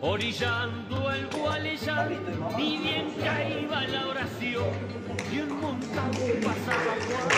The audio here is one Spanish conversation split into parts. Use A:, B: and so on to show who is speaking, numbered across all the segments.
A: orillando el Gualeyán, ni bien caía la oración, y un montón pasaba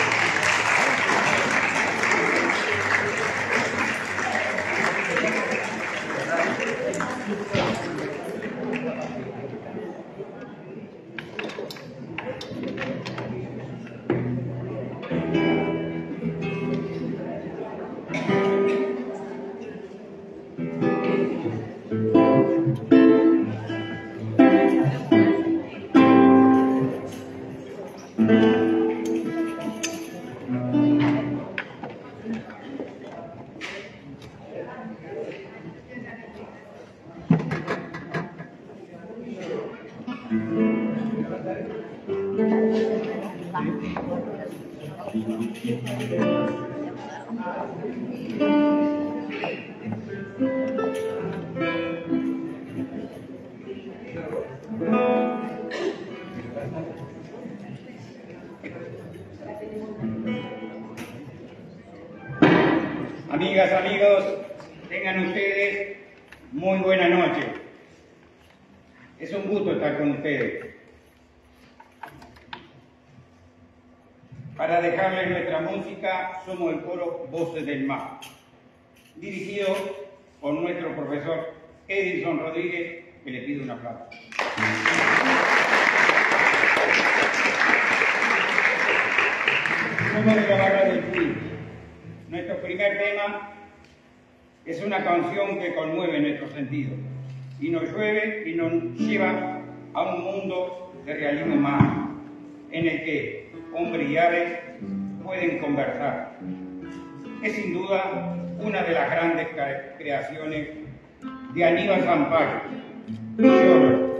B: Amigas, amigos, tengan ustedes muy buena noche. Es un gusto estar con ustedes. Para dejarles nuestra música, somos el coro Voces del Mar, dirigido por nuestro profesor Edison Rodríguez, que le pido un aplauso. Somos de la Barra del Puy. Nuestro primer tema es una canción que conmueve nuestros sentidos y nos lleva a un mundo de realismo humano, en el que hombres y aves pueden conversar. Es sin duda una de las grandes creaciones de Aníbal Zampayo. Lloro.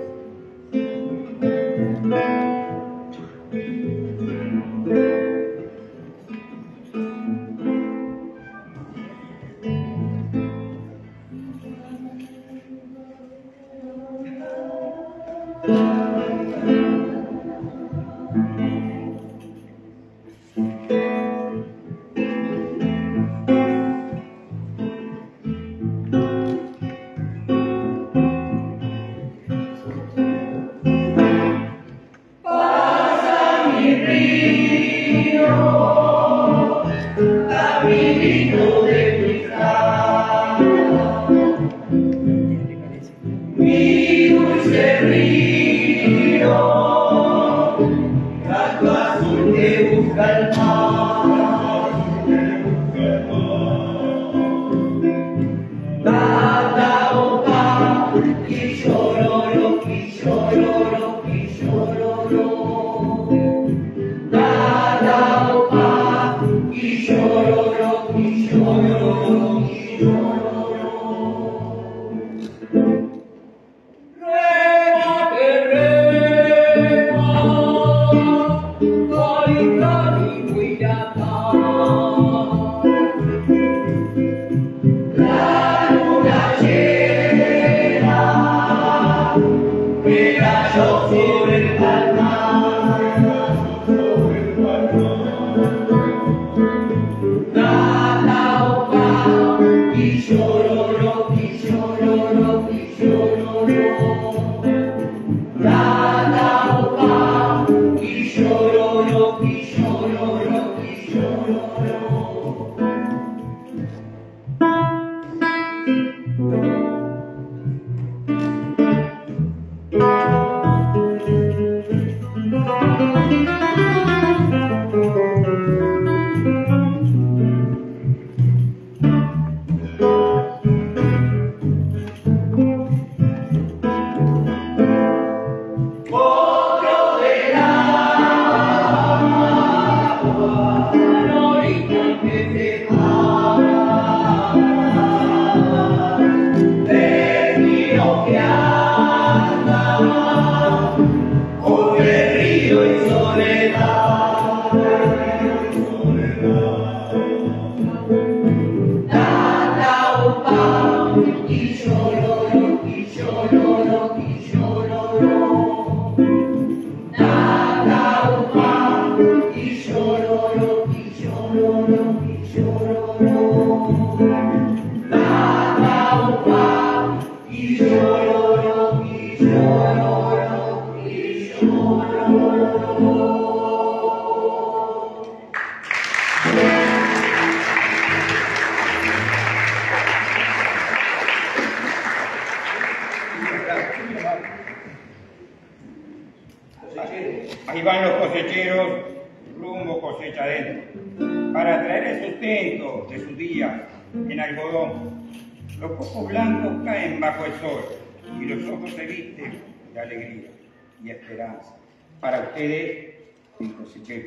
B: Ahí van los cosecheros, rumbo cosecha adentro, para traer el sustento de sus días en algodón. Los copos blancos caen bajo el sol y los ojos se visten de alegría y esperanza. Para ustedes, mi cosechero.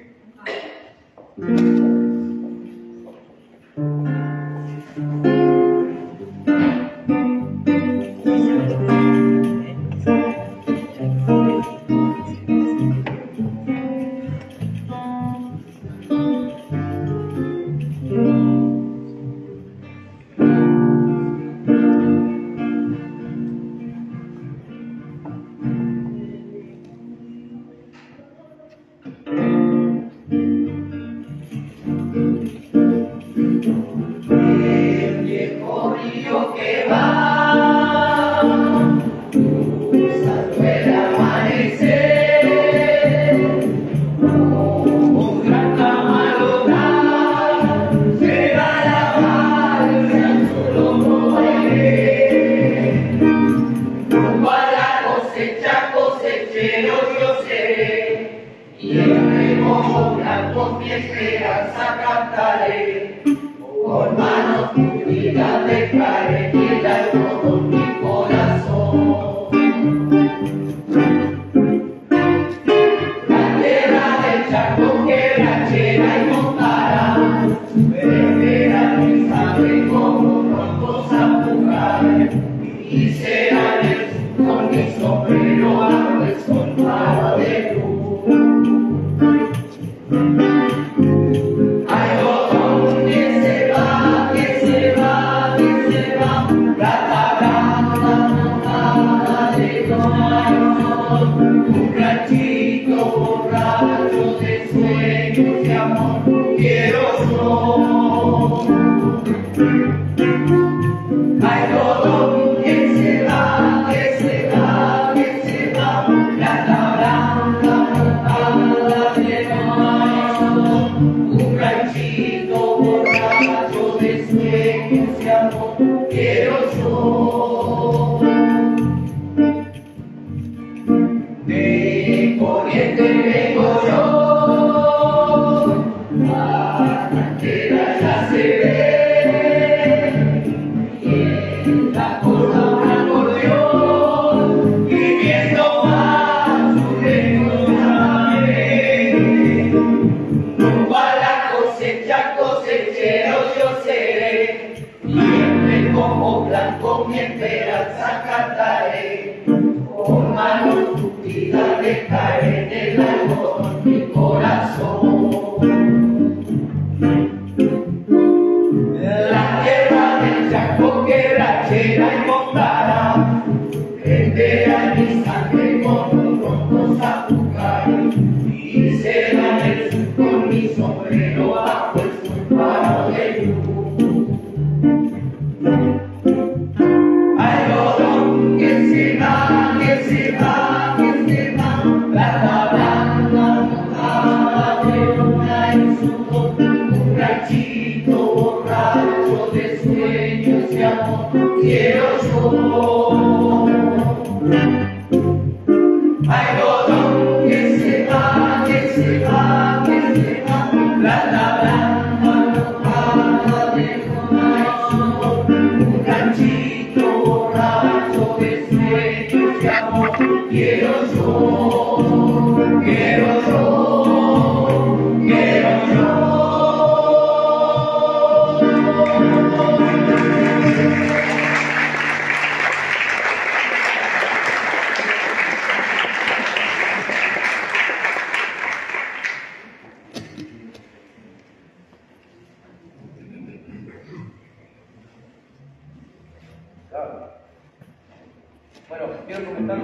C: Bueno, quiero comentar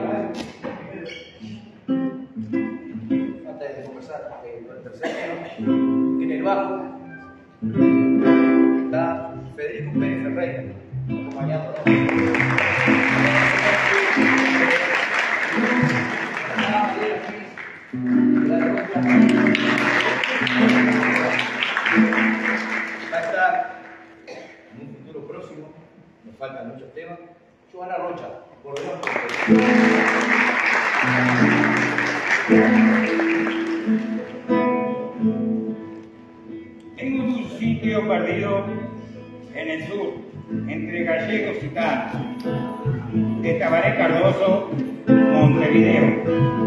C: antes de conversar que el tercer tema, que en el bajo está Federico Pérez Ferreira, acompañándonos. Concha. Volvemos.
B: Tengo un sitio perdido en el sur, entre gallegos y canos, de Tabaré Cardoso, Montevideo.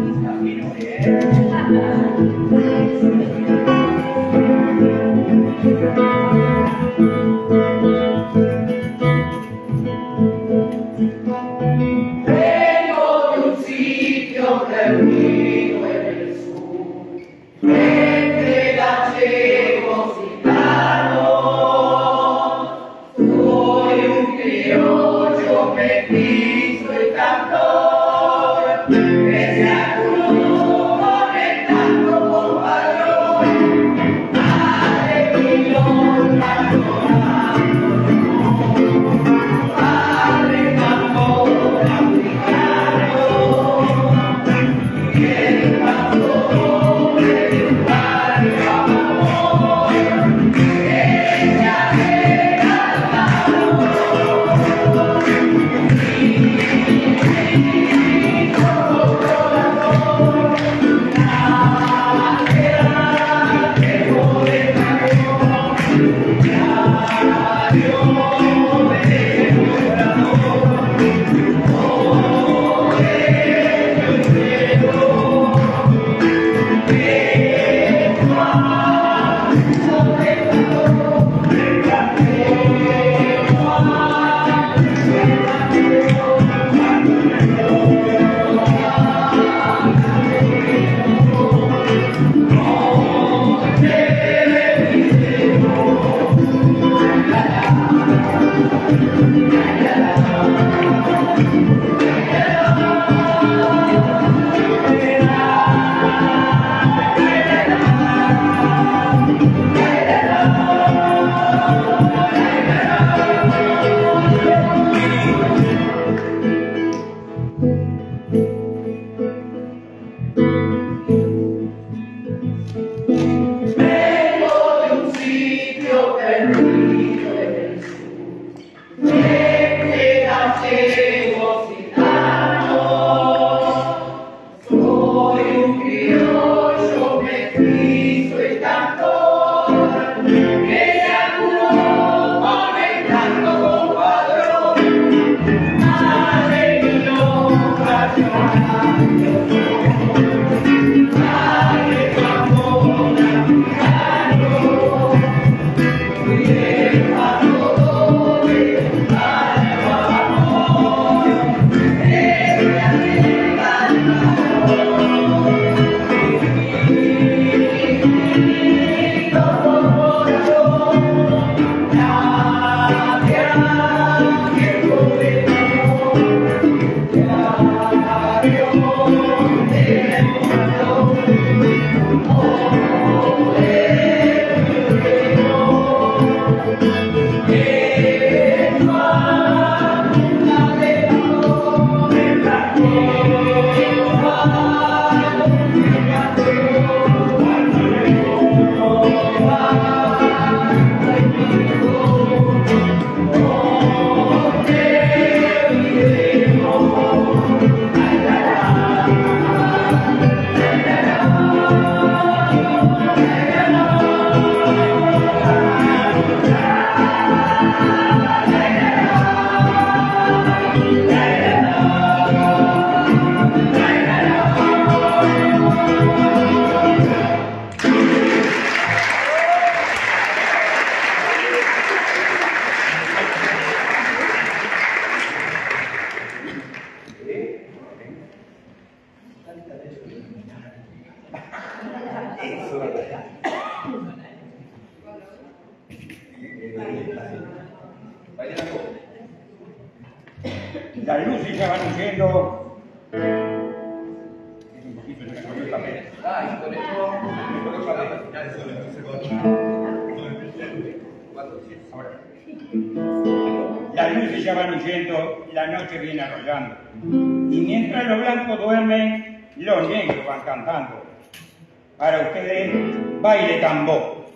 D: Vengo de un sitio perdido en el sur, entre gallegos y canos. Soy un criollo mestizo y cantor, que se acuró conectando con padrón. Madre milón, padre tambor africano, y el pastor de un barrio amor, ella era la
B: Las luces ya van huyendo. Es un poquito, se me corrió el papel.
C: Ah, y con esto me coloco la mano.
B: Ahora. Las luces ya van huyendo, la noche viene arrollando. Y mientras los blancos duermen, los negros van cantando. Para ustedes, baile tambor.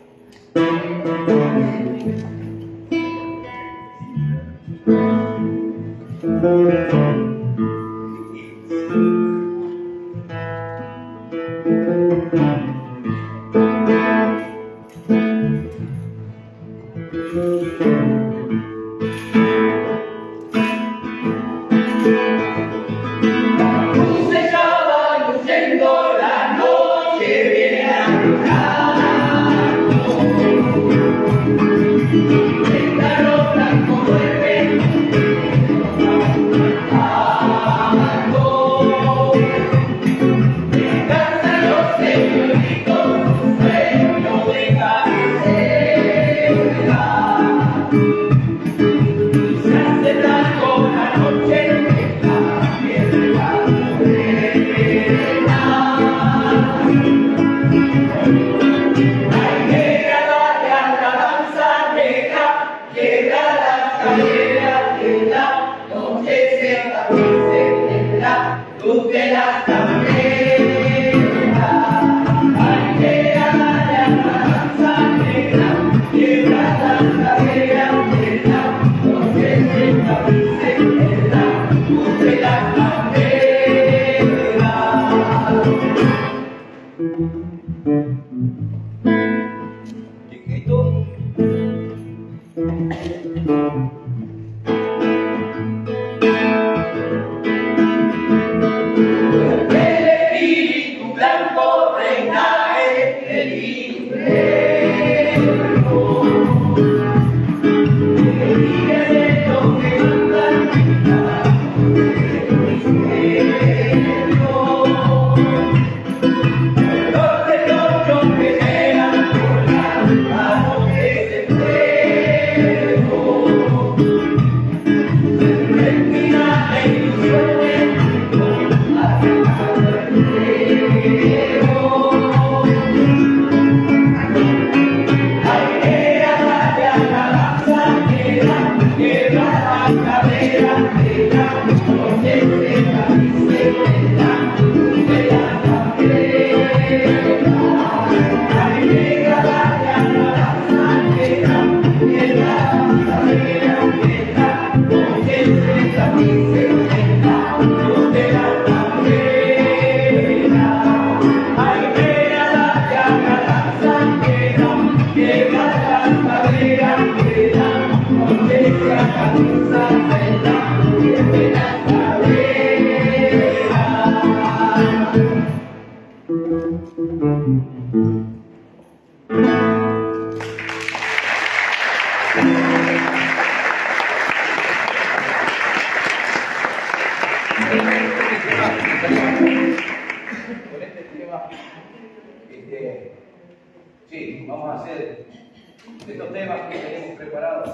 C: Sí, vamos a hacer estos temas que tenemos preparados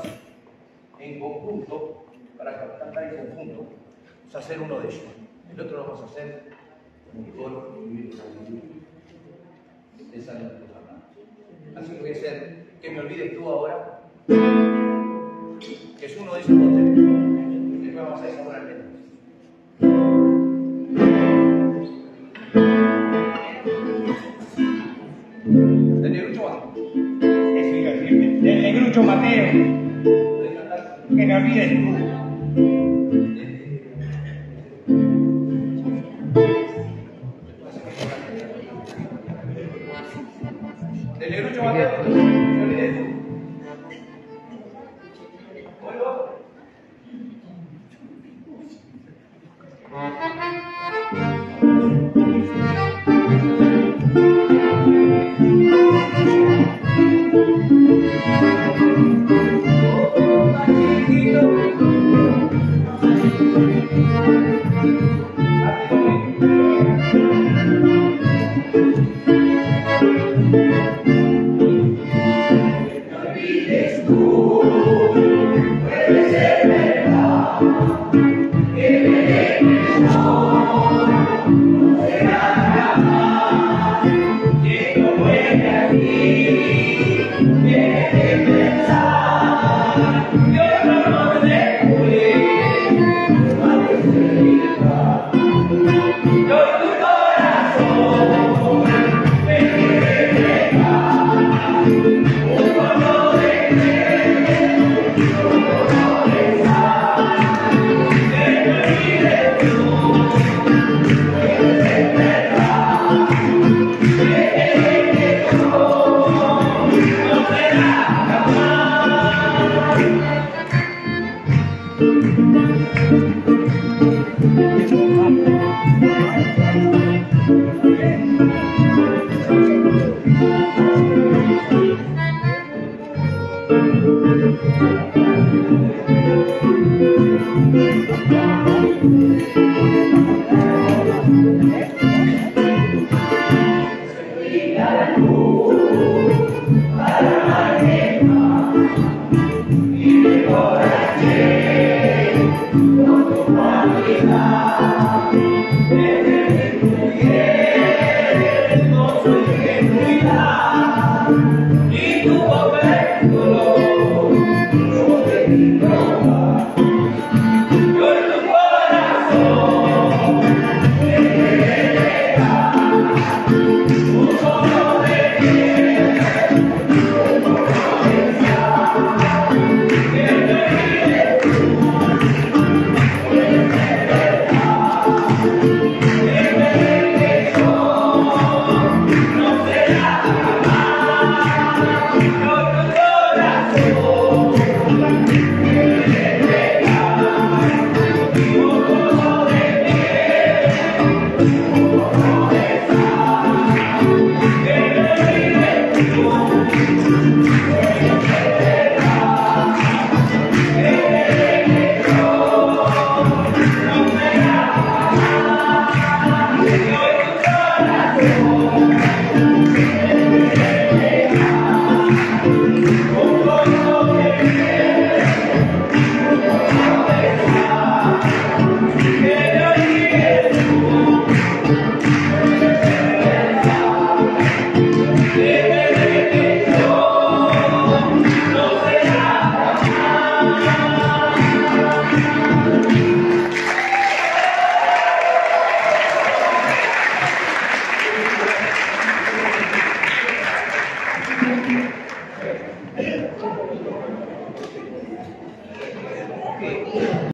C: en conjunto, para cantar en conjunto. Vamos a hacer uno de ellos. El otro lo vamos a hacer con esa Así que voy a hacer Que me olvides tú ahora, que es uno de esos dos temas. Después vamos a elaborar el tema. Del Negrucho Mateo.
B: Eso iba a decirte. Del Negrucho Mateo. Que me olvides tú.
C: Del Negrucho Mateo, que me olvides tú.
D: Thank you.